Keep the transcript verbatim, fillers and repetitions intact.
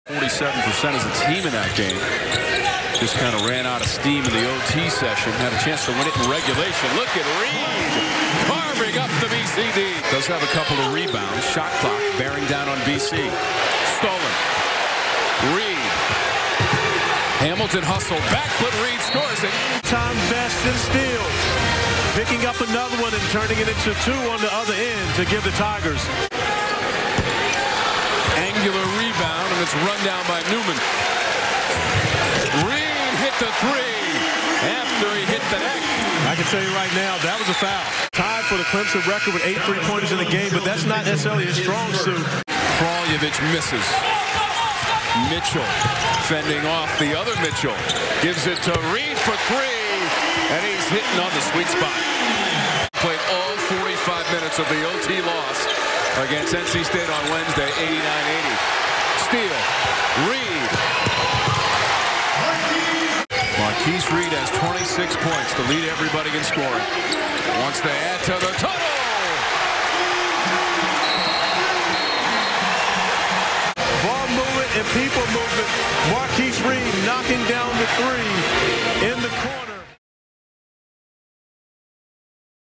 forty-seven percent as a team in that game. Just kind of ran out of steam in the O T session. Had a chance to win it in regulation. Look at Reed carving up the B C D. Does have a couple of rebounds. Shot clock bearing down on B C. Stolen. Reed. Hamilton hustled. Back, but Reed scores it. Time best in steals. Picking up another one and turning it into two on the other end to give the Tigers. Angular rebound, and it's run down by Newman. Reed hit the three after he hit the neck. I can tell you right now, that was a foul. Tied for the Clemson record with eight three-pointers in the game, but that's not necessarily a strong suit. Kraljevic misses. Mitchell fending off the other Mitchell. Gives it to Reed for three, and he's hitting on the sweet spot. Played all forty-five minutes of the O T loss against N C State on Wednesday, eighty-nine eighty. Steal. Reed. Marquise Reed has twenty-six points to lead everybody in scoring. Wants to add to the total. Ball movement and people movement. Marquise Reed knocking down